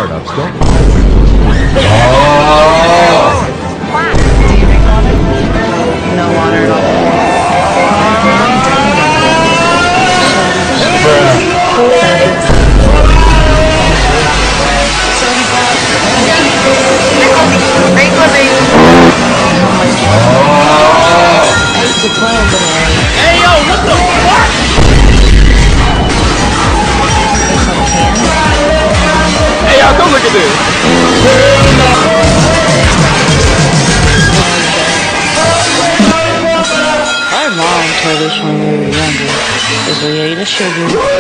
startups don't. No water at all. Hey yo, what the fuck? Hey y'all, come look at this. Our mom told us when we were younger, if we ate a sugar,